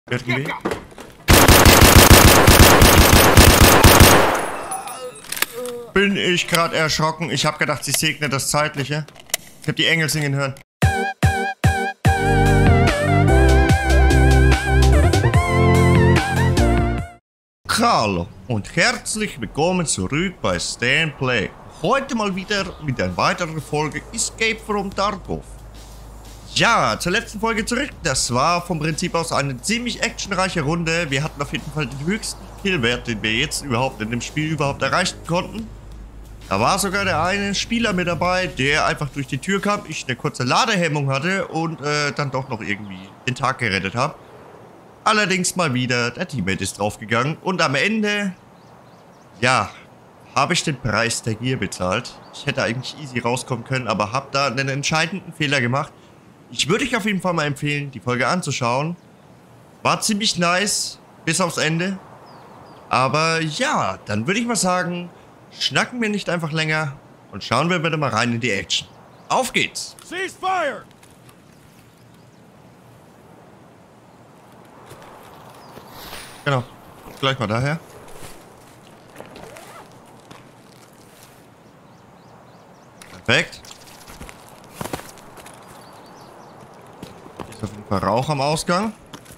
Irgendwie. Bin ich gerade erschrocken. Ich habe gedacht, sie segnet das Zeitliche. Ich habe die Engel singen hören. Hallo und herzlich willkommen zurück bei Stay and Play. Heute mal wieder mit einer weiteren Folge Escape from Tarkov. Ja, zur letzten Folge zurück. Das war vom Prinzip aus eine ziemlich actionreiche Runde. Wir hatten auf jeden Fall den höchsten Killwert, den wir jetzt überhaupt in dem Spiel erreichen konnten. Da war sogar der eine Spieler mit dabei, der einfach durch die Tür kam, ich eine kurze Ladehemmung hatte und dann doch noch irgendwie den Tag gerettet habe. Allerdings mal wieder, der Teammate ist draufgegangen und am Ende, ja, habe ich den Preis der Gier bezahlt. Ich hätte eigentlich easy rauskommen können, aber habe da einen entscheidenden Fehler gemacht. Ich würde euch auf jeden Fall mal empfehlen, die Folge anzuschauen. War ziemlich nice, bis aufs Ende. Aber ja, dann würde ich mal sagen, schnacken wir nicht einfach länger und schauen wir wieder mal rein in die Action. Auf geht's! Cease fire! Genau, gleich mal daher. Perfekt. Hier ist auf jeden Fall Rauch am Ausgang.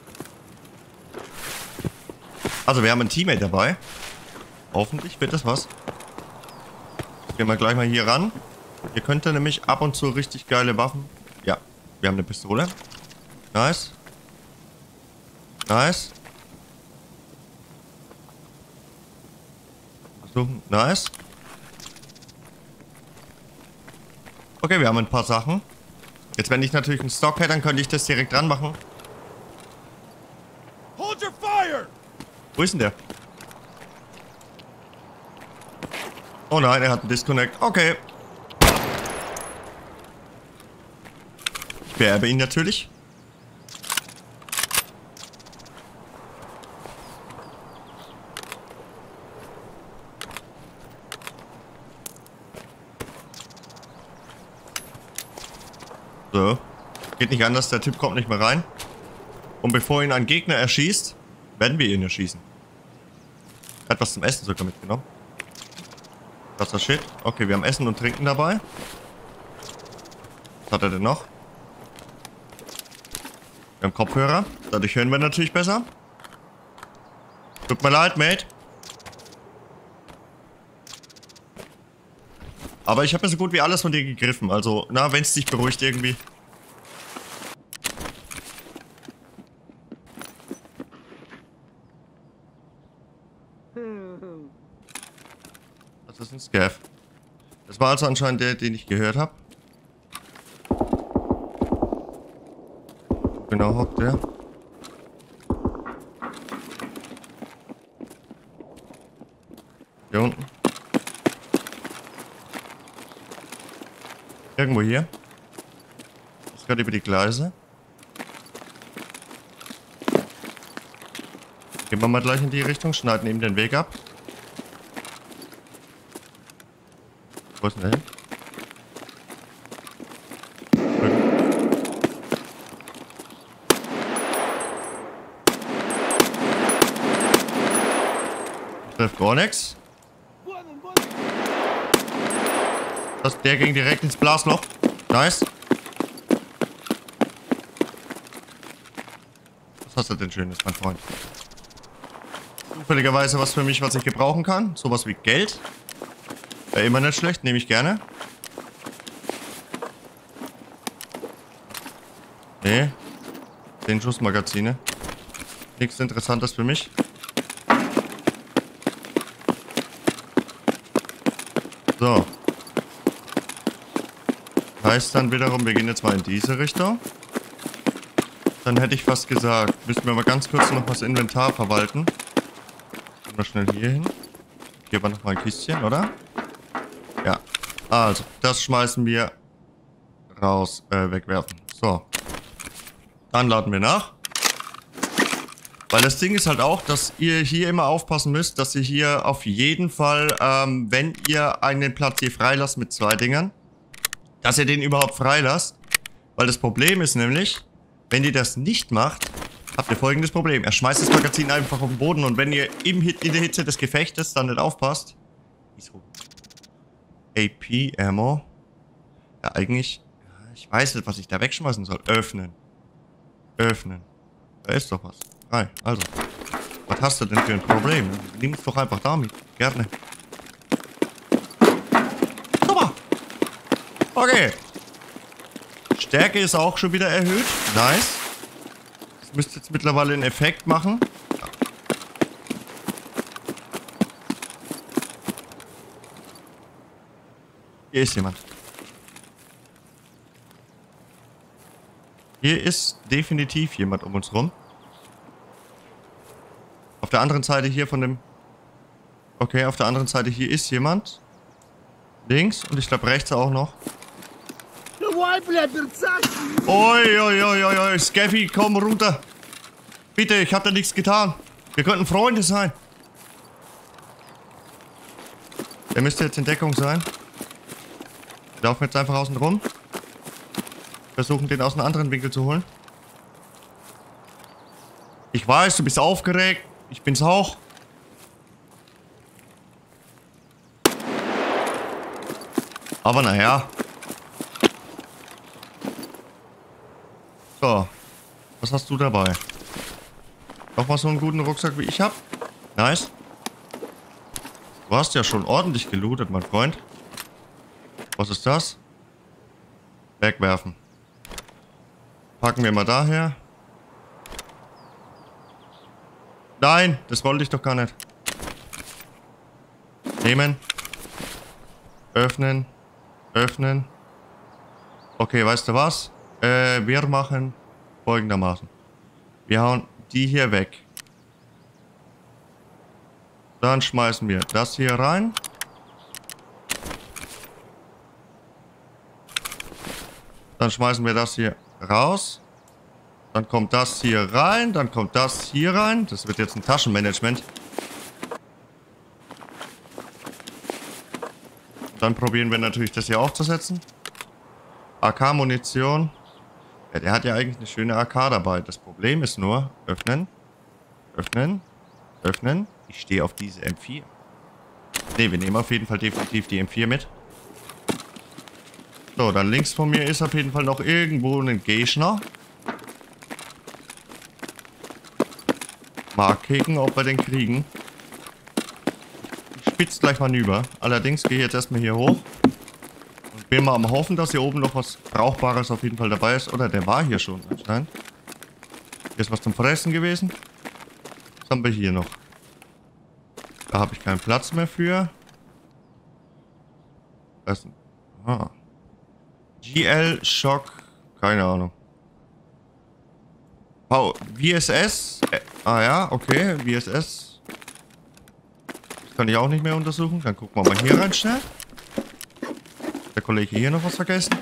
Also wir haben ein Teammate dabei. Hoffentlich wird das was. Gehen wir gleich mal hier ran. Hier könnte nämlich ab und zu richtig geile Waffen. Ja, wir haben eine Pistole. Nice. Nice. So, nice. Okay, wir haben ein paar Sachen. Jetzt, wenn ich natürlich einen Stock hätte, dann könnte ich das direkt dran machen. Hold your fire! Wo ist denn der? Oh nein, er hat einen Disconnect. Okay. Ich beerbe ihn natürlich. So. Geht nicht anders, der Typ kommt nicht mehr rein. Und bevor ihn ein Gegner erschießt, werden wir ihn erschießen. Er hat was zum Essen sogar mitgenommen. Das ist das Shit. Okay, wir haben Essen und Trinken dabei. Was hat er denn noch? Wir haben Kopfhörer. Dadurch hören wir natürlich besser. Tut mir leid, Mate. Aber ich habe mir so gut wie alles von dir gegriffen. Also, na, wenn es dich beruhigt irgendwie. Das ist ein Scav. Das war also anscheinend der, den ich gehört habe. Genau, hockt der. Hier unten. Irgendwo hier. Ist gerade über die Gleise. Gehen wir mal gleich in die Richtung, schneiden ihm den Weg ab. Wo ist denn der hin? Trifft gar nichts. Der ging direkt ins Blasloch. Nice. Was hast du denn Schönes, mein Freund? Zufälligerweise was für mich, was ich gebrauchen kann. Sowas wie Geld. Wäre immer nicht schlecht, nehme ich gerne. Nee. 10 Schussmagazine. Nichts Interessantes für mich. So. Heißt dann wiederum, wir gehen jetzt mal in diese Richtung. Dann hätte ich fast gesagt, müssen wir mal ganz kurz noch das Inventar verwalten. Gehen wir schnell hier hin. Hier war noch mal ein Kistchen, oder? Ja. Also, das schmeißen wir raus, wegwerfen. So. Dann laden wir nach. Weil das Ding ist halt auch, dass ihr hier immer aufpassen müsst, dass ihr hier auf jeden Fall, wenn ihr einen Platz hier freilasst mit 2 Dingern, dass ihr den überhaupt freilasst. Weil das Problem ist nämlich, wenn ihr das nicht macht, habt ihr folgendes Problem. Er schmeißt das Magazin einfach auf den Boden und wenn ihr in der Hitze des Gefechtes dann nicht aufpasst. AP, Ammo. Ja, eigentlich. Ich weiß nicht, was ich da wegschmeißen soll. Öffnen. Öffnen. Da ist doch was. Nein, also. Was hast du denn für ein Problem? Nimm es doch einfach damit. Gerne. Super. Okay. Stärke ist auch schon wieder erhöht. Nice. Das müsste jetzt mittlerweile einen Effekt machen. Ja. Hier ist jemand. Hier ist definitiv jemand um uns rum. Auf der anderen Seite hier von dem... Okay, auf der anderen Seite hier ist jemand. Links und ich glaube rechts auch noch. Oi, oi, oi, oi, oi, Scaffy, komm runter. Bitte, ich habe da nichts getan. Wir könnten Freunde sein. Der müsste jetzt in Deckung sein. Wir laufen jetzt einfach außen rum. Versuchen, den aus einem anderen Winkel zu holen. Ich weiß, du bist aufgeregt. Ich bin's auch. Aber naja. So. Was hast du dabei? Nochmal so einen guten Rucksack wie ich hab? Nice. Du hast ja schon ordentlich gelootet, mein Freund. Was ist das? Wegwerfen. Packen wir mal daher. Nein, das wollte ich doch gar nicht. Nehmen. Öffnen. Öffnen. Okay, weißt du was? Wir machen folgendermaßen. Wir hauen die hier weg. Dann schmeißen wir das hier rein. Dann schmeißen wir das hier raus. Dann kommt das hier rein. Dann kommt das hier rein. Das wird jetzt ein Taschenmanagement. Dann probieren wir natürlich das hier aufzusetzen. AK-Munition. Ja, der hat ja eigentlich eine schöne AK dabei. Das Problem ist nur, öffnen, öffnen, öffnen. Ich stehe auf diese M4. Ne, wir nehmen auf jeden Fall definitiv die M4 mit. So, dann links von mir ist auf jeden Fall noch irgendwo ein Gegner. Mal kicken, ob wir den kriegen. Ich spitze gleich mal hinüber. Allerdings gehe ich jetzt erstmal hier hoch. Und bin mal am Hoffen, dass hier oben noch was Brauchbares auf jeden Fall dabei ist. Oder der war hier schon anscheinend. Hier ist was zum Fressen gewesen. Was haben wir hier noch? Da habe ich keinen Platz mehr für. Das, GL Shock. Keine Ahnung. Oh, VSS. Ja, okay. VSS. Das kann ich auch nicht mehr untersuchen. Dann gucken wir mal hier rein schnell. Der Kollege hier noch was vergessen.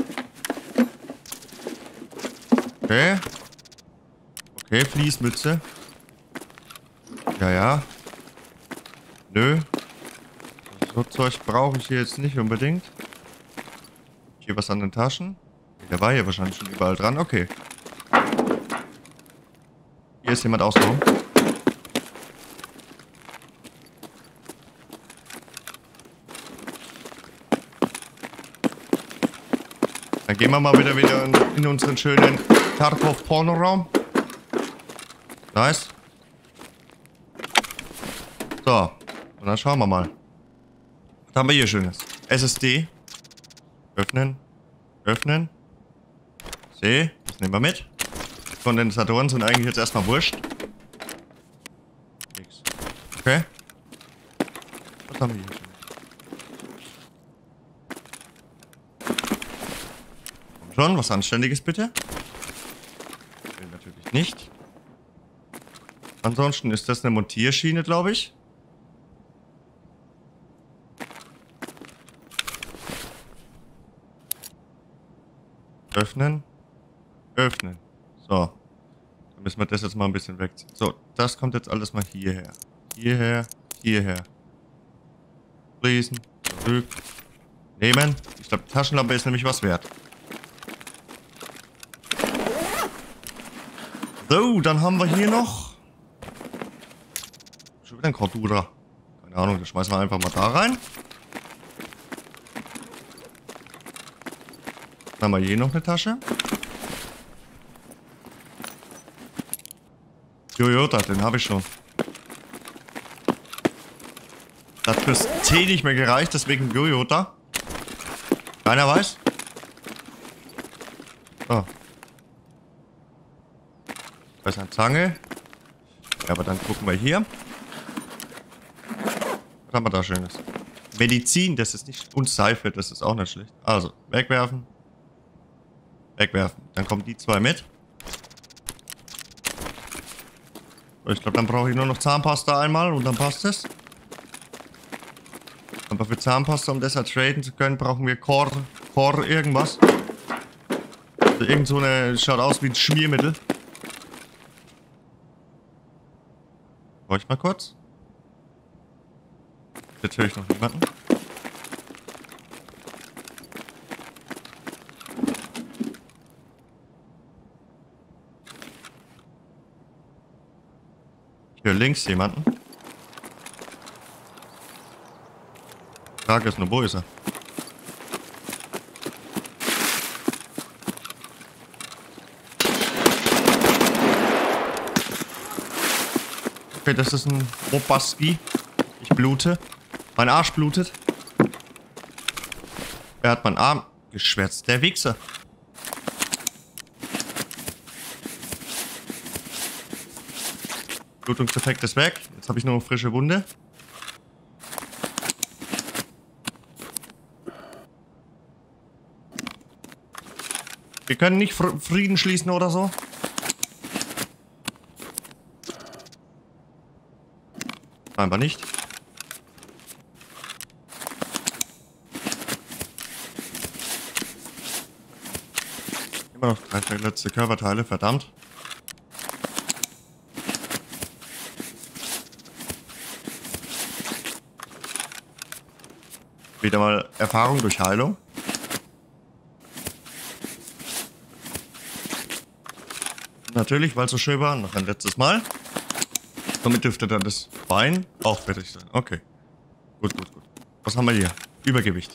Okay. Okay, Fließmütze. Ja, ja. Nö. So Zeug brauche ich hier jetzt nicht unbedingt. Hier was an den Taschen. Der war hier wahrscheinlich schon überall dran. Okay. Hier ist jemand außenrum. Dann gehen wir mal wieder in unseren schönen Tarkov-Pornoraum. Nice. So. Und dann schauen wir mal. Was haben wir hier Schönes? SSD. Öffnen. Öffnen. C. Das nehmen wir mit. Kondensatoren sind eigentlich jetzt erstmal wurscht. Nix. Okay. Was haben wir hier Schönes? Schon, was Anständiges bitte. Natürlich nicht. Ansonsten ist das eine Montierschiene, glaube ich. Öffnen. Öffnen. So. Dann müssen wir das jetzt mal ein bisschen wegziehen. So, das kommt jetzt alles mal hierher. Hierher. Hierher. Schließen. Zurück. Nehmen. Ich glaube, die Taschenlampe ist nämlich was wert. So, dann haben wir hier noch... Schon wieder ein Cordura. Keine Ahnung, das schmeißen wir einfach mal da rein. Dann haben wir hier noch eine Tasche. Toyota, den habe ich schon. Das hat fürs T nicht mehr gereicht, deswegen Toyota. Keiner weiß. Oh. Da ist eine Zange. Ja, aber dann gucken wir hier. Was haben wir da Schönes? Medizin, das ist nicht... Und Seife, das ist auch nicht schlecht. Also, wegwerfen. Wegwerfen. Dann kommen die zwei mit. So, ich glaube, dann brauche ich nur noch Zahnpasta einmal und dann passt es. Aber für Zahnpasta, um das traden zu können, brauchen wir Core irgendwas. Also irgend so eine... Schaut aus wie ein Schmiermittel. Wollte ich mal kurz? Jetzt höre ich noch niemanden. Ich höre links jemanden. Die Frage ist nur, wo ist er? Okay, das ist ein Robaski. Ich blute. Mein Arsch blutet. Er hat meinen Arm geschwärzt. Der Wichser. Blutungseffekt ist weg. Jetzt habe ich nur eine frische Wunde. Wir können nicht Frieden schließen oder so. Scheinbar nicht. Immer noch 3 verletzte Körperteile, verdammt. Wieder mal Erfahrung durch Heilung. Natürlich, weil es so schön war, noch ein letztes Mal. Somit dürfte dann das Bein auch fertig sein. Okay. Gut, gut, gut. Was haben wir hier? Übergewicht.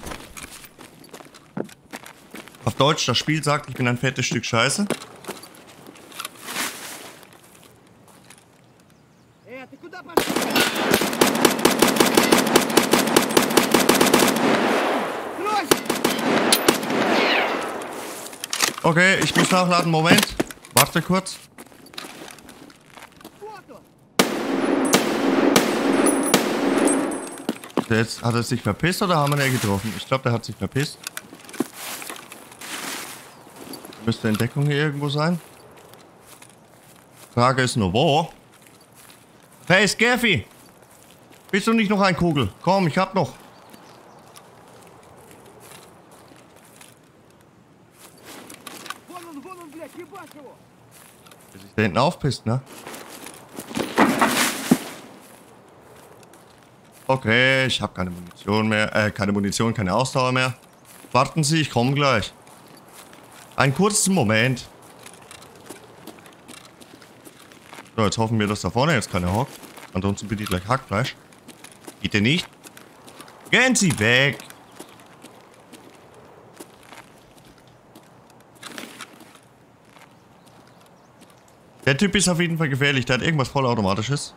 Auf Deutsch, das Spiel sagt, ich bin ein fettes Stück Scheiße. Okay, ich muss nachladen. Moment. Warte kurz. Jetzt hat er sich verpisst oder haben wir ihn getroffen? Ich glaube, der hat sich verpisst. Müsste in Deckung hier irgendwo sein. Frage ist nur, wo? Hey, Scaffy! Bist du nicht noch ein Kugel? Komm, ich hab noch. Der sich da hinten aufpisst, ne? Okay, ich habe keine Munition mehr. Keine Ausdauer mehr. Warten Sie, ich komme gleich. Einen kurzen Moment. So, jetzt hoffen wir, dass da vorne jetzt keiner hockt. Ansonsten bin ich gleich Hackfleisch. Geht der nicht? Gehen Sie weg! Der Typ ist auf jeden Fall gefährlich. Der hat irgendwas vollautomatisches.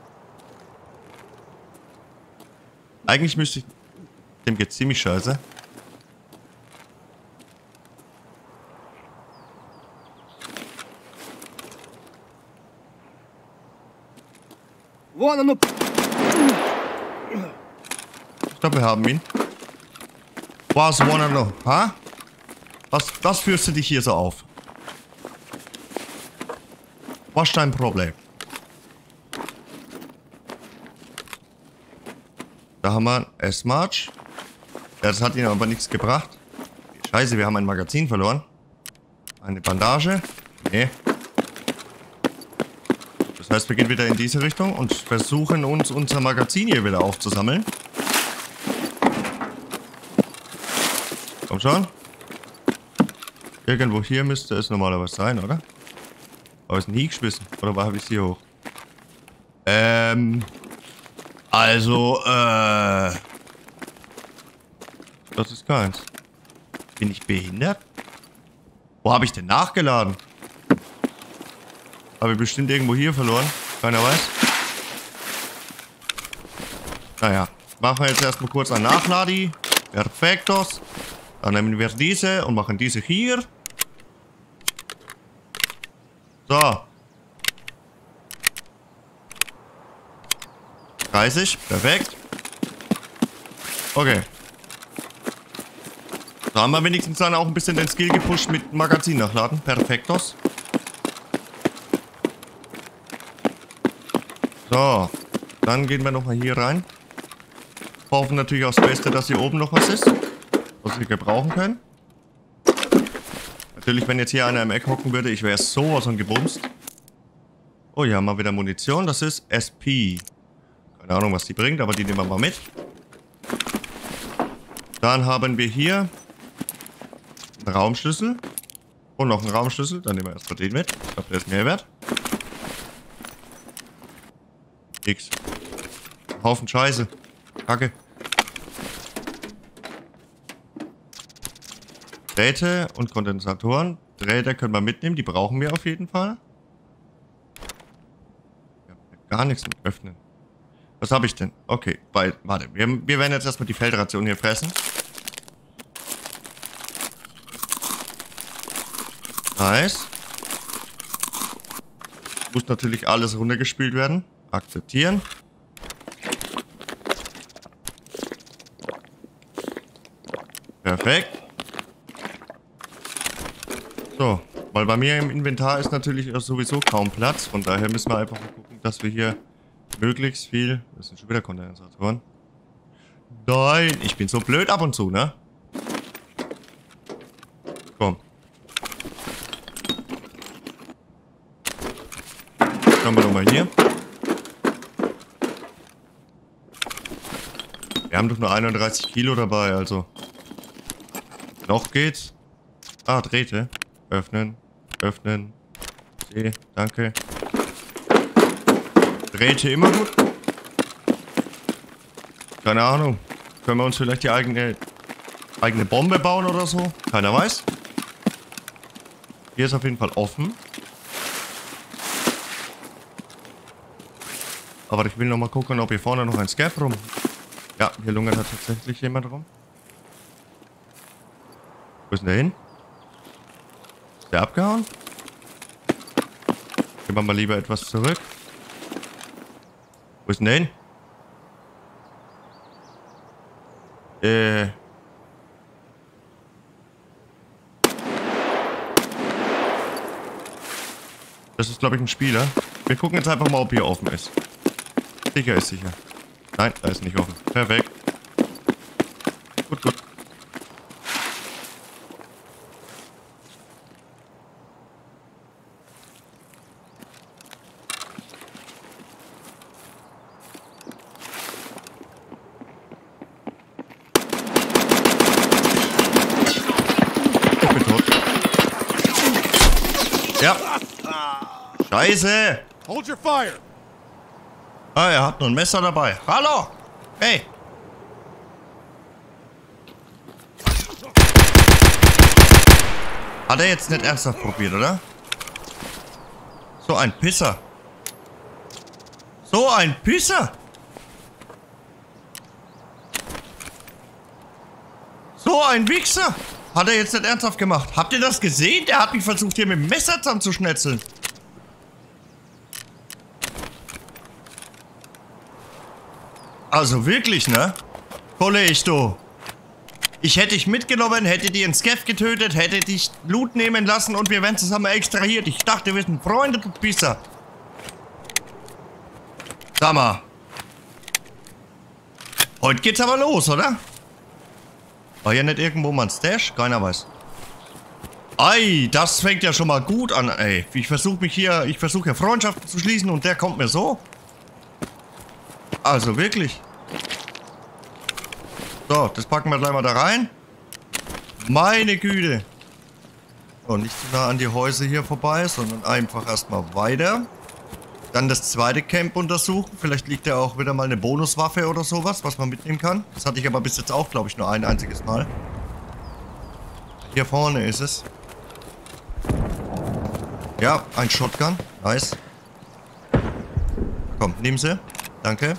Eigentlich müsste ich... Dem geht's ziemlich scheiße. Ich glaube, wir haben ihn. Was wanna know? Ha? Was führst du dich hier so auf? Was ist dein Problem? Da haben wir einen S-March. Ja, das hat ihnen aber nichts gebracht. Scheiße, wir haben ein Magazin verloren. Eine Bandage. Nee. Das heißt, wir gehen wieder in diese Richtung und versuchen uns unser Magazin hier wieder aufzusammeln. Komm schon. Irgendwo hier müsste es normalerweise sein, oder? Aber ist nie geschmissen. Oder war ich hier hoch? Also, das ist keins. Bin ich behindert? Wo habe ich denn nachgeladen? Habe ich bestimmt irgendwo hier verloren. Keiner weiß. Naja, machen wir jetzt erstmal kurz ein Nachladi. Perfektos. Dann nehmen wir diese und machen diese hier. So. 30, perfekt. Okay. Da haben wir wenigstens dann auch ein bisschen den Skill gepusht mit Magazin nachladen. Perfektos. So. Dann gehen wir nochmal hier rein. Hoffen natürlich aufs Beste, dass hier oben noch was ist, was wir gebrauchen können. Natürlich, wenn jetzt hier einer im Eck hocken würde, ich wäre sowas von gebumst. Oh, hier haben wir wieder Munition. Das ist SP. Keine Ahnung, was die bringt, aber die nehmen wir mal mit. Dann haben wir hier einen Raumschlüssel. Und noch einen Raumschlüssel. Dann nehmen wir erstmal den mit. Ich glaube, der ist mehr wert. Nix. Haufen Scheiße. Kacke. Drähte und Kondensatoren. Drähte können wir mitnehmen. Die brauchen wir auf jeden Fall. Ich habe gar nichts mit öffnen. Was habe ich denn? Okay, warte. Wir werden jetzt erstmal die Feldration hier fressen. Nice. Muss natürlich alles runtergespült werden. Akzeptieren. Perfekt. So, weil bei mir im Inventar ist natürlich sowieso kaum Platz. Von daher müssen wir einfach mal gucken, dass wir hier möglichst viel... Das sind schon wieder Kondensatoren. Nein, ich bin so blöd ab und zu, ne? Komm. Schauen wir nochmal hier. Wir haben doch nur 31 Kilo dabei, also. Noch geht's. Ah, Drähte. Öffnen. Öffnen. C, danke. Drähte immer gut. Keine Ahnung. Können wir uns vielleicht die eigene Bombe bauen oder so? Keiner weiß. Hier ist auf jeden Fall offen. Aber ich will noch mal gucken, ob hier vorne noch ein Scav rum. Ja, hier lungert hat tatsächlich jemand rum. Wo ist denn der hin? Ist der abgehauen? Gehen wir mal lieber etwas zurück. Wo ist denn der hin? Das ist, glaube ich, ein Spieler. Wir gucken jetzt einfach mal, ob hier offen ist. Sicher ist sicher. Nein, da ist nicht offen. Perfekt. Gut, gut. Ich bin tot. Ja. Scheiße. Hold your fire. Ah, er hat nur ein Messer dabei. Hallo! Hey! Hat er jetzt nicht ernsthaft probiert, oder? So ein Pisser. So ein Pisser! So ein Wichser! Hat er jetzt nicht ernsthaft gemacht. Habt ihr das gesehen? Der hat mich versucht, hier mit dem Messer zusammenzuschnetzeln. Also wirklich, ne? Kollege, du. Ich hätte dich mitgenommen, hätte dir einen Scav getötet, hätte dich Loot nehmen lassen und wir wären zusammen extrahiert. Ich dachte, wir sind Freunde, du Pisser. Sag mal. Heute geht's aber los, oder? War ja nicht irgendwo mal ein Stash? Keiner weiß. Ei, das fängt ja schon mal gut an, ey. Ich versuche ja Freundschaften zu schließen und der kommt mir so. Also wirklich. So, das packen wir gleich mal da rein. Meine Güte. So, nicht zu nah an die Häuser hier vorbei, sondern einfach erstmal weiter. Dann das zweite Camp untersuchen. Vielleicht liegt da auch wieder mal eine Bonuswaffe oder sowas, was man mitnehmen kann. Das hatte ich aber bis jetzt auch, glaube ich, nur ein einziges Mal. Hier vorne ist es. Ja, ein Shotgun. Nice. Komm, nehmen Sie. Danke.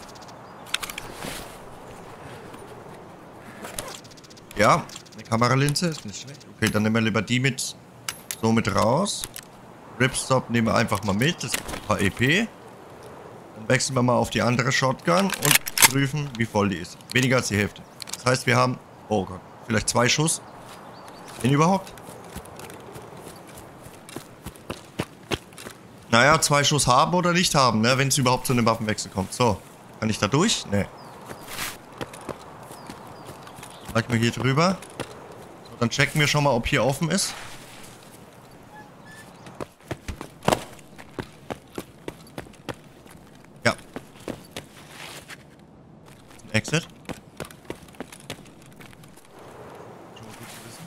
Ja, eine Kameralinse ist nicht schlecht. Okay, dann nehmen wir lieber die mit. So mit raus. Ripstop nehmen wir einfach mal mit. Das gibt ein paar EP. Dann wechseln wir mal auf die andere Shotgun und prüfen, wie voll die ist. Weniger als die Hälfte. Das heißt, wir haben... Oh Gott. Vielleicht 2 Schuss. Den überhaupt? Naja, 2 Schuss haben oder nicht haben, ne? Wenn es überhaupt zu einem Waffenwechsel kommt. So. Kann ich da durch? Ne. Gleich mal hier drüber. So, dann checken wir schon mal, ob hier offen ist. Ja. Exit. Schon mal gut zu wissen.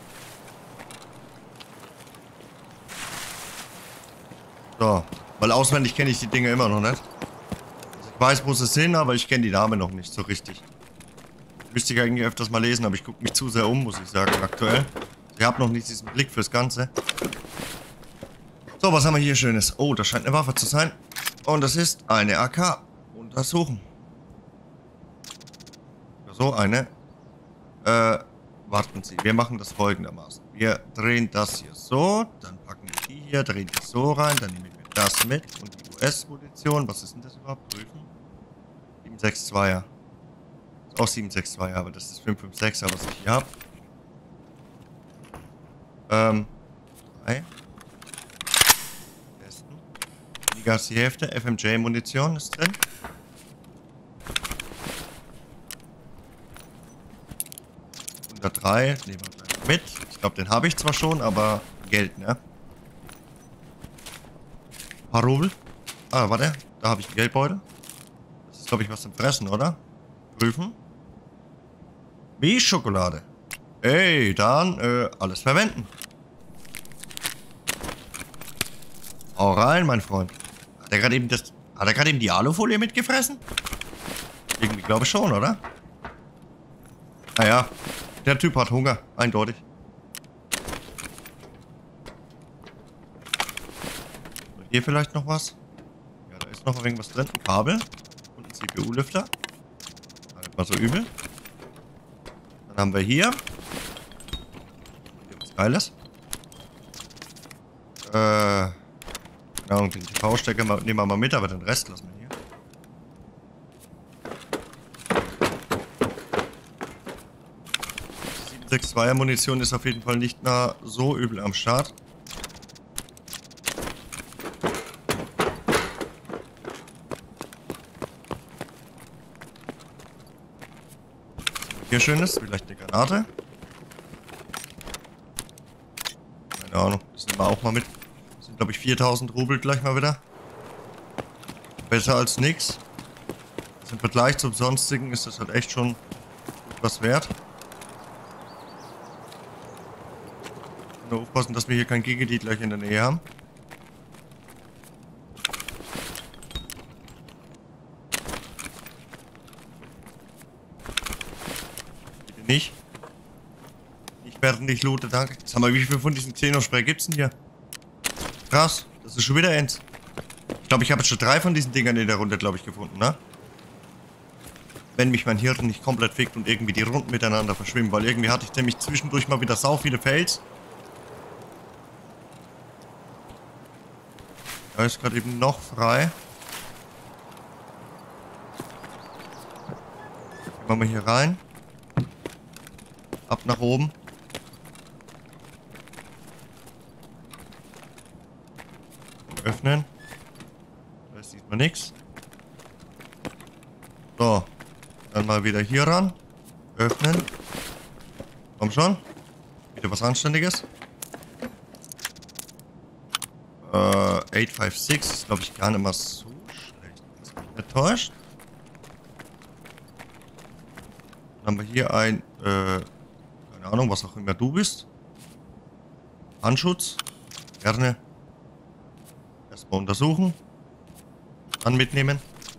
So. Weil auswendig kenne ich die Dinge immer noch nicht. Also ich weiß, wo sie sind, aber ich kenne die Namen noch nicht so richtig. Müsste ich eigentlich öfters mal lesen, aber ich gucke mich zu sehr um, muss ich sagen, aktuell. Ich habe noch nicht diesen Blick fürs Ganze. So, was haben wir hier Schönes? Oh, das scheint eine Waffe zu sein. Und das ist eine AK. Untersuchen. So eine. Warten Sie, wir machen das folgendermaßen. Wir drehen das hier so, dann packen wir die hier, drehen die so rein, dann nehmen wir das mit und die US-Munition. Was ist denn das überhaupt? Prüfen. 762er. Ist auch 762er, aber das ist 556er, was ich hier habe. 3. Testen. Weniger als die Hälfte. FMJ-Munition ist drin. Nehmen wir gleich mit. Ich glaube, den habe ich zwar schon, aber Geld, ne? Paar Rubel. Ah, warte. Da habe ich einen Geldbeutel. Das ist, glaube ich, was zum Fressen, oder? Prüfen. Wie Schokolade. Ey, dann, alles verwenden. Hau rein, mein Freund. Hat er gerade eben die Alufolie mitgefressen? Irgendwie glaube ich schon, oder? Naja. Der Typ hat Hunger, eindeutig. Und hier vielleicht noch was? Ja, da ist noch irgendwas drin. Ein Kabel und ein CPU-Lüfter. Nicht mal so übel. Dann haben wir hier was Geiles. Genau, den TV-Stecker nehmen wir mal mit, aber den Rest lassen wir hier. 6,2er Munition ist auf jeden Fall nicht mehr so übel am Start. Hier Schönes, vielleicht eine Granate. Keine Ahnung, das nehmen wir auch mal mit. Das sind, glaube ich, 4000 Rubel gleich mal wieder. Besser als nix. Also im Vergleich zum sonstigen ist das halt echt schon was wert. Nur aufpassen, dass wir hier kein Gigedi gleich in der Nähe haben. Bitte nicht. Nicht während ich loote, danke. Sag mal, wie viel von diesen Xenospray gibt's denn hier? Krass, das ist schon wieder eins. Ich glaube, ich habe jetzt schon 3 von diesen Dingern in der Runde, glaube ich, gefunden, ne? Wenn mich mein Hirn nicht komplett fickt und irgendwie die Runden miteinander verschwimmen, weil irgendwie hatte ich nämlich zwischendurch mal wieder sau viele Fails. Da ist gerade eben noch frei. Gehen wir mal hier rein. Ab nach oben. Öffnen. Da ist diesmal nichts. So. Dann mal wieder hier ran. Öffnen. Komm schon. Wieder was Anständiges. 856 ist, glaube ich, gar nicht mal so schlecht. Das mich nicht täuscht. Dann haben wir hier ein, keine Ahnung, was auch immer du bist. Handschutz. Gerne. Erstmal untersuchen. Dann mitnehmen.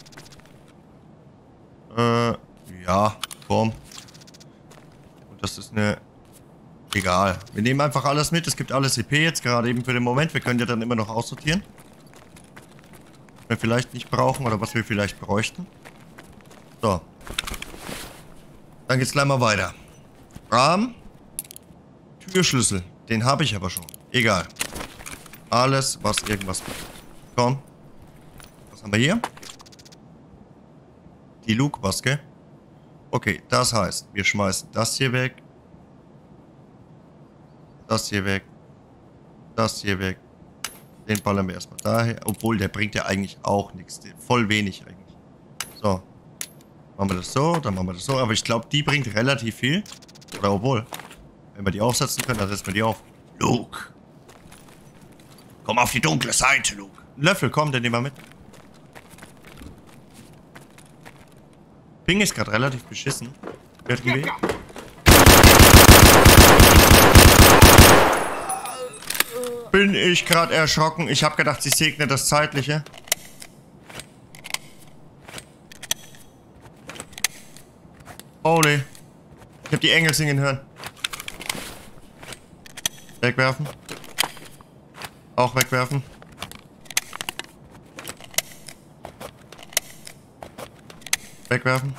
Ja, komm. Und das ist eine... Egal. Wir nehmen einfach alles mit. Es gibt alles EP jetzt, gerade eben für den Moment. Wir können ja dann immer noch aussortieren. Was wir vielleicht nicht brauchen oder was wir vielleicht bräuchten. So. Dann geht's gleich mal weiter. Rahmen. Türschlüssel. Den habe ich aber schon. Egal. Alles, was irgendwas macht. Komm. Was haben wir hier? Die Luke-Maske. Okay, das heißt, wir schmeißen das hier weg. Das hier weg. Das hier weg. Den ballern wir erstmal daher. Obwohl, der bringt ja eigentlich auch nichts. Voll wenig eigentlich. So. Machen wir das so, dann machen wir das so. Aber ich glaube, die bringt relativ viel. Oder obwohl. Wenn wir die aufsetzen können, dann setzen wir die auf. Luke. Komm auf die dunkle Seite, Luke. Ein Löffel, komm, den nehmen wir mit. Ping ist gerade relativ beschissen. Irgendwie. Bin ich gerade erschrocken. Ich habe gedacht, sie segne das Zeitliche. Holy. Ich habe die Engel singen hören. Wegwerfen. Auch wegwerfen. Wegwerfen.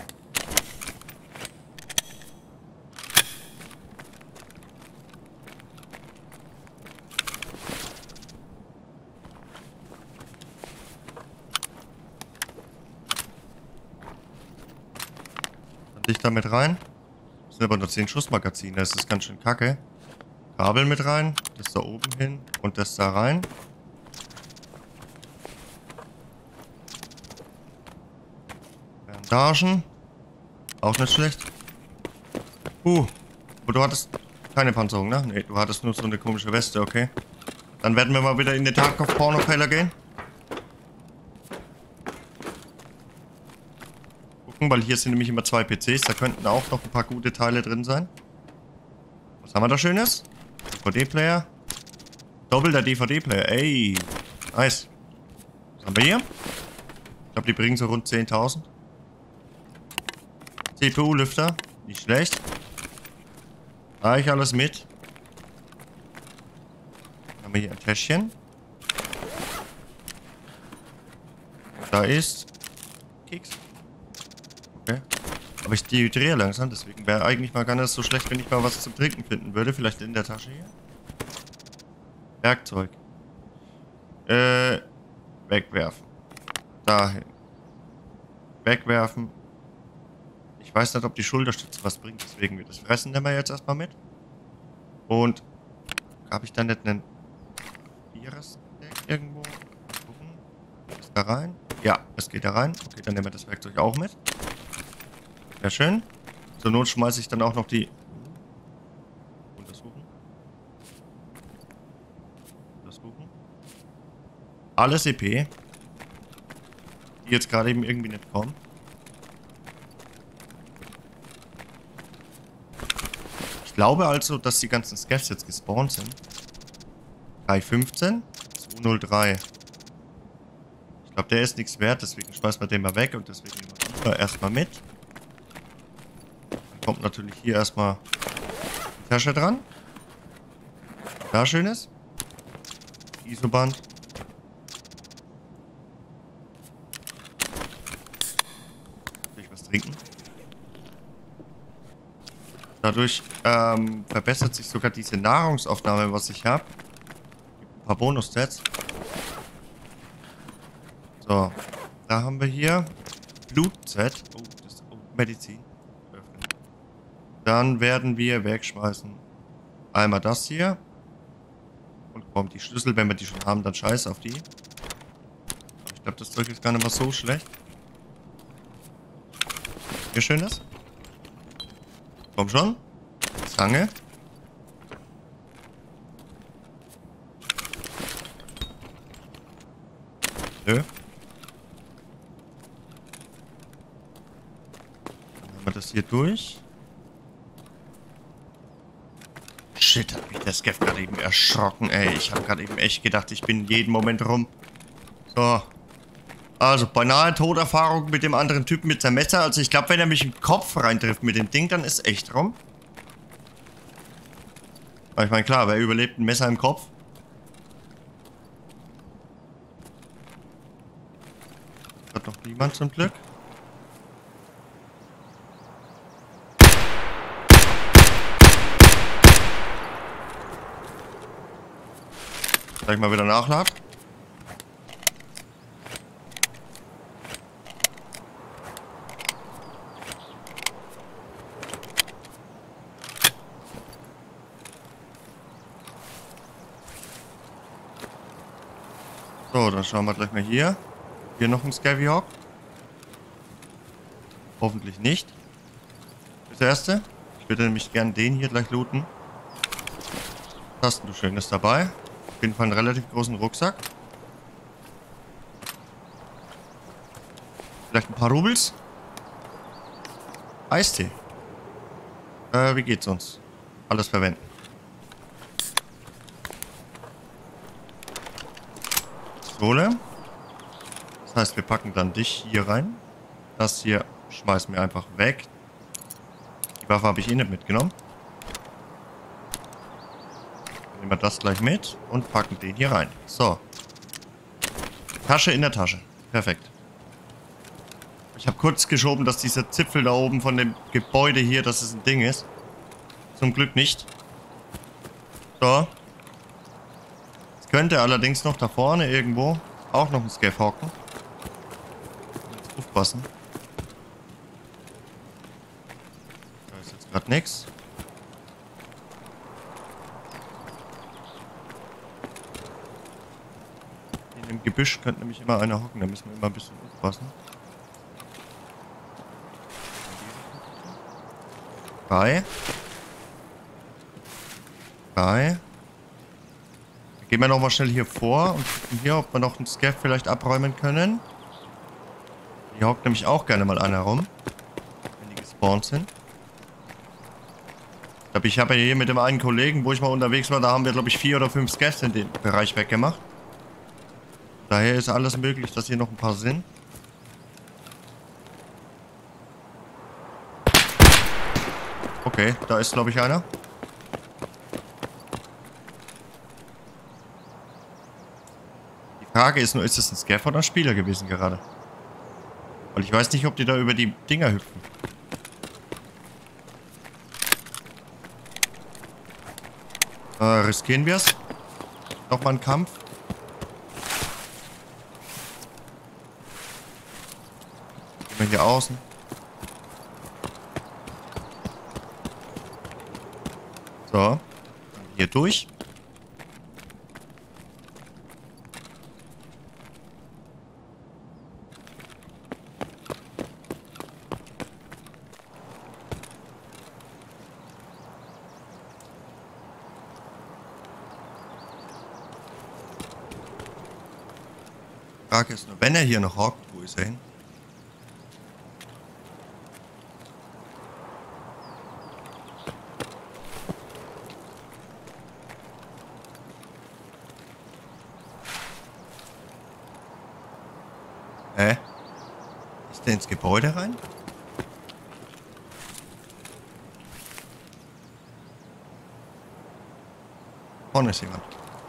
Dann dich damit rein. Das sind aber nur 10 Schussmagazine. Das ist ganz schön kacke. Kabel mit rein. Das da oben hin. Und das da rein. Bandagen. Auch nicht schlecht. Aber du hattest keine Panzerung, ne? Ne, du hattest nur so eine komische Weste, okay. Dann werden wir mal wieder in den Tarkov-Porno-Keller gehen. Gucken, weil hier sind nämlich immer 2 PCs. Da könnten auch noch ein paar gute Teile drin sein. Was haben wir da Schönes? DVD-Player. Doppelter DVD-Player. Ey. Nice. Was haben wir hier? Ich glaube, die bringen so rund 10.000. CPU-Lüfter. Nicht schlecht. Da ich alles mit. Dann haben wir hier ein Täschchen. Da ist Keks. Okay. Aber ich dehydriere langsam, deswegen wäre eigentlich mal gar nicht so schlecht, wenn ich mal was zum Trinken finden würde. Vielleicht in der Tasche hier. Werkzeug. Wegwerfen. Dahin. Wegwerfen. Ich weiß nicht, ob die Schulterstütze was bringt, deswegen wir das fressen nehmen wir jetzt erstmal mit. Und habe ich da nicht einen Vierer-Stack irgendwo? Gucken. Ist da rein? Ja, es geht da rein. Okay, dann nehmen wir das Werkzeug auch mit. Sehr schön. Zur Not schmeiße ich dann auch noch die... Untersuchen. Untersuchen. Alles EP. Die jetzt gerade eben irgendwie nicht kommen. Ich glaube also, dass die ganzen Scavs jetzt gespawnt sind. 315, 203. Ich glaube, der ist nichts wert, deswegen schmeißen wir den mal weg und deswegen nehmen wir die erstmal mit. Dann kommt natürlich hier erstmal die Tasche dran. Da schönes. ISO-Band. Will ich was trinken? Dadurch verbessert sich sogar diese Nahrungsaufnahme, was ich habe. Ein paar Bonus-Sets. So, da haben wir hier Blut-Set. Oh, das ist Medizin. Öffnen. Dann werden wir wegschmeißen. Einmal das hier. Und kommt die Schlüssel, wenn wir die schon haben, dann scheiß auf die. Ich glaube, das Zeug ist gar nicht mal so schlecht. Hier schönes. Komm schon. Zange. Nö. Dann haben wir das hier durch. Shit, hat mich der Skeff gerade eben erschrocken, ey. Ich habe gerade eben echt gedacht, ich bin jeden Moment rum. So. Also, beinahe Toderfahrung mit dem anderen Typen mit seinem Messer. Also, ich glaube, wenn er mich im Kopf reintrifft mit dem Ding, dann ist echt rum. Aber ich meine, klar, wer überlebt ein Messer im Kopf? Hat noch niemand zum Glück. Gleich mal wieder nachladen. So, dann schauen wir gleich mal hier. Hier noch ein Scavy-Hawk. Hoffentlich nicht. Das erste. Ich würde nämlich gern den hier gleich looten. Was hast du Schönes dabei? Auf jeden Fall einen relativ großen Rucksack. Vielleicht ein paar Rubels. Eistee. Wie geht's uns? Alles verwenden. Pistole. Das heißt, wir packen dann dich hier rein. Das hier schmeißen wir einfach weg. Die Waffe habe ich eh nicht mitgenommen. Dann nehmen wir das gleich mit und packen den hier rein. So. Tasche in der Tasche. Perfekt. Ich habe kurz geschoben, dass dieser Zipfel da oben von dem Gebäude hier, dass es ein Ding ist. Zum Glück nicht. So. Es könnte allerdings noch da vorne irgendwo auch noch ein Scav hocken. Jetzt aufpassen. Da ist jetzt gerade nichts. In dem Gebüsch könnte nämlich immer einer hocken, da müssen wir immer ein bisschen aufpassen. Drei. Gehen wir nochmal schnell hier vor und gucken hier, ob wir noch einen Scav vielleicht abräumen können. Hier hockt nämlich auch gerne mal einer rum, wenn die gespawnt sind. Ich glaube, ich habe ja hier mit dem einen Kollegen, wo ich mal unterwegs war, da haben wir, glaube ich, 4 oder 5 Scavs in den Bereich weggemacht. Daher ist alles möglich, dass hier noch ein paar sind. Okay, da ist, glaube ich, einer. Die Frage ist nur, ist es ein Scav oder ein Spieler gewesen gerade? Weil ich weiß nicht, ob die da über die Dinger hüpfen. Riskieren wir es? Nochmal einen Kampf. Gehen wir hier außen. So. Hier durch. Die Frage ist nur, wenn er hier noch hockt, wo ist er hin? Ist der ins Gebäude rein? Vorne ist jemand.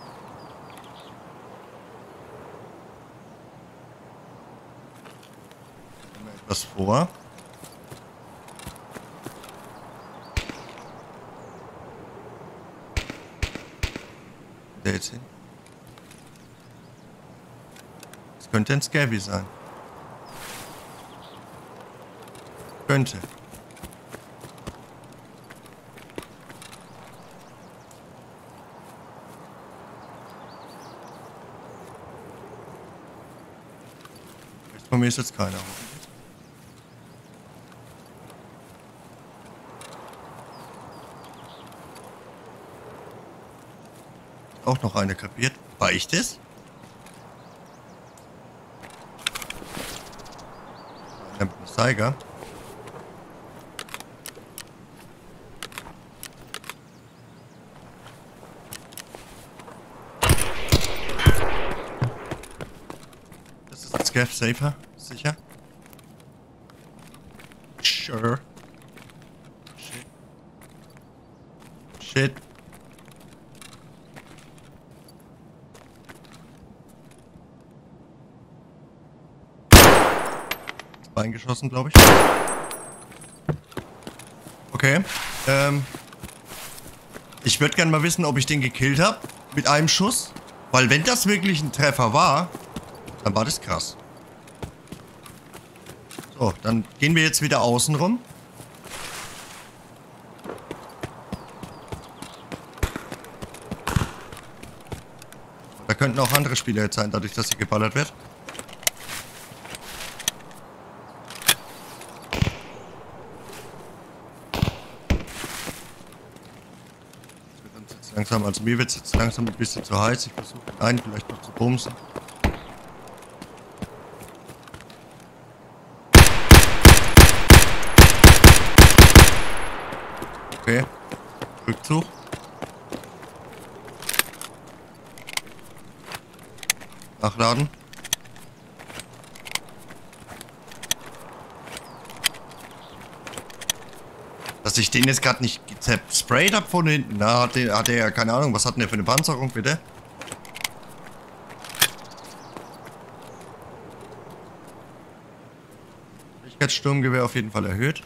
Was vor. Der jetzt hin. Das könnte ein Scavy sein. Könnte. Von mir ist jetzt keiner. Auch noch eine kapiert. War ich das? Ein Zeiger. Scav safer. Sicher. Sure. Shit. Shit. Bein geschossen, glaube ich. Okay. Ich würde gerne mal wissen, ob ich den gekillt habe. Mit einem Schuss. Weil wenn das wirklich ein Treffer war, dann war das krass. So, dann gehen wir jetzt wieder außen rum. Da könnten auch andere Spieler jetzt sein, dadurch, dass hier geballert wird. Langsam, also mir wird es jetzt langsam ein bisschen zu heiß. Ich versuche einen vielleicht noch zu bumsen. Okay. Rückzug. Nachladen. Dass ich den jetzt gerade nicht gesprayt habe von hinten. Da hat der ja keine Ahnung, was hat denn der für eine Panzerung, bitte? Fähigkeitssturmgewehr auf jeden Fall erhöht.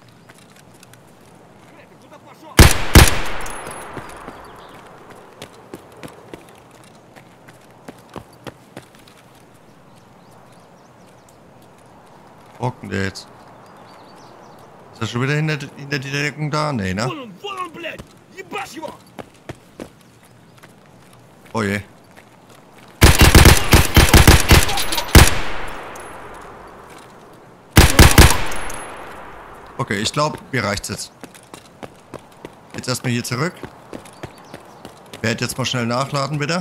Rocken der jetzt? Ist er schon wieder hinter die Deckung da? Nee, ne? Oh je. Okay, ich glaube, mir reicht's jetzt. Jetzt erstmal hier zurück. Ich werde jetzt mal schnell nachladen wieder.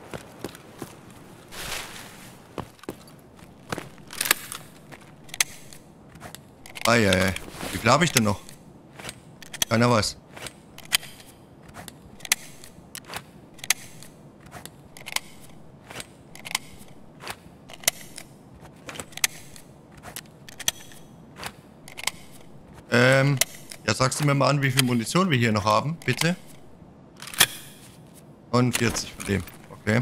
Eieiei. Wie viel habe ich denn noch? Keiner weiß. Ja, sagst du mir mal an, wie viel Munition wir hier noch haben, bitte? 49 von dem. Okay.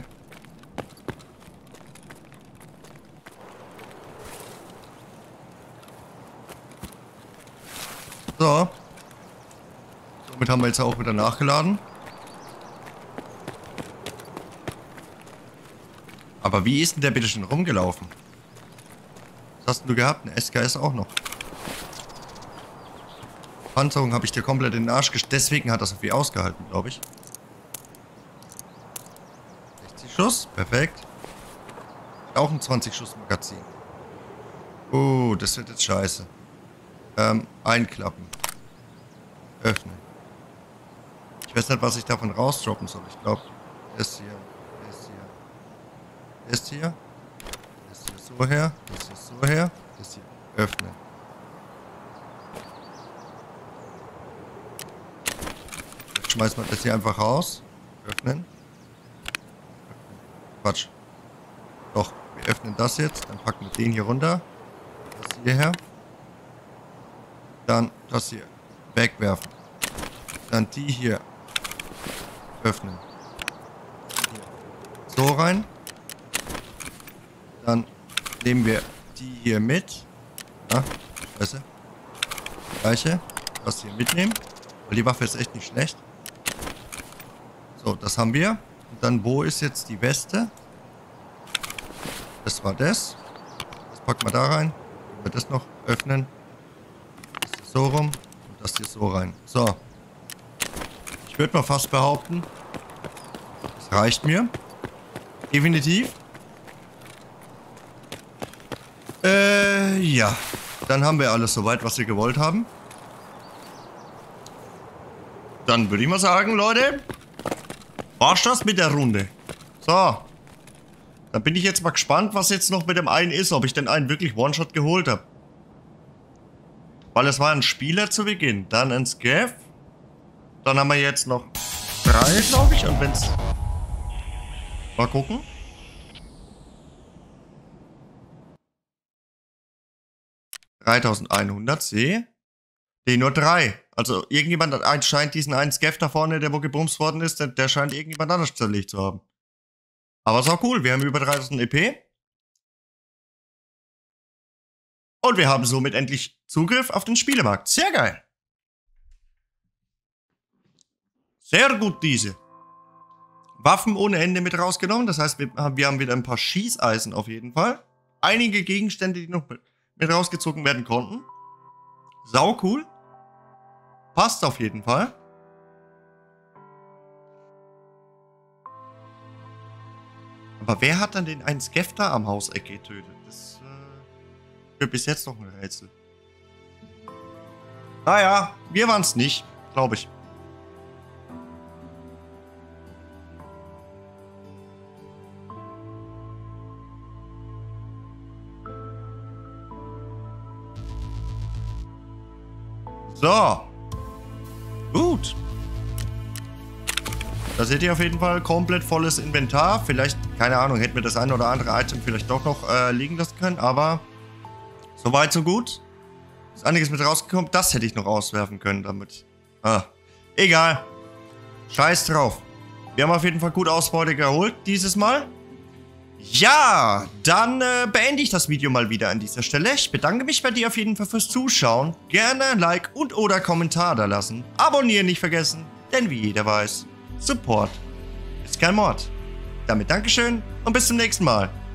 So. Somit haben wir jetzt auch wieder nachgeladen. Aber wie ist denn der bitte schon rumgelaufen? Was hast denn du gehabt? Eine SKS auch noch. Panzerung habe ich dir komplett in den Arsch gesteckt. Deswegen hat das so viel ausgehalten, glaube ich. 60 Schuss. Perfekt. Auch ein 20 Schuss Magazin. Das wird jetzt scheiße. Einklappen. Öffnen. Ich weiß nicht, was ich davon rausdroppen soll. Ich glaube, das hier, das hier, das hier, das hier so her, das hier so her, das hier öffnen. Jetzt schmeißen wir das hier einfach raus. Öffnen. Quatsch. Doch, wir öffnen das jetzt. Dann packen wir den hier runter. Das hierher. Dann das hier wegwerfen. Dann die hier öffnen. So rein. Dann nehmen wir die hier mit. Ah, scheiße. Gleiche. Das hier mitnehmen. Weil die Waffe ist echt nicht schlecht. So, das haben wir. Und dann, wo ist jetzt die Weste? Das war das. Das packen wir da rein. Können wir das noch öffnen. So rum und das hier so rein. So. Ich würde mal fast behaupten, das reicht mir. Definitiv. Ja. Dann haben wir alles soweit, was wir gewollt haben. Dann würde ich mal sagen, Leute, war's das mit der Runde. So. Dann bin ich jetzt mal gespannt, was jetzt noch mit dem einen ist, ob ich den einen wirklich One-Shot geholt habe. Weil es war ein Spieler zu Beginn, dann ein Scav. Dann haben wir jetzt noch 3, glaube ich. Und wenn's... Mal gucken. 3100 sehe. Nee, nur 3. Also irgendjemand scheint diesen einen Skeff da vorne, der wo gebumst worden ist, der scheint irgendjemand anders zerlegt zu haben. Aber ist auch cool, wir haben über 3000 EP. Und wir haben somit endlich Zugriff auf den Spielemarkt. Sehr geil. Sehr gut diese. Waffen ohne Ende mit rausgenommen. Das heißt, wir haben wieder ein paar Schießeisen auf jeden Fall. Einige Gegenstände, die noch mit rausgezogen werden konnten. Sau cool. Passt auf jeden Fall. Aber wer hat dann den einen Skeff da am Hauseck getötet? Das wird bis jetzt noch ein Rätsel. Naja, wir waren es nicht, glaube ich. So. Gut. Da seht ihr auf jeden Fall komplett volles Inventar. Vielleicht, keine Ahnung, hätten wir das ein oder andere Item vielleicht doch noch liegen lassen können. Aber soweit, so gut. Ist einiges mit rausgekommen. Das hätte ich noch auswerfen können damit. Egal. Scheiß drauf. Wir haben auf jeden Fall gut Ausbeute geholt dieses Mal. Ja, dann beende ich das Video mal wieder an dieser Stelle. Ich bedanke mich bei dir auf jeden Fall fürs Zuschauen. Gerne ein Like und oder Kommentar da lassen. Abonnieren nicht vergessen, denn wie jeder weiß, Support ist kein Mord. Damit Dankeschön und bis zum nächsten Mal.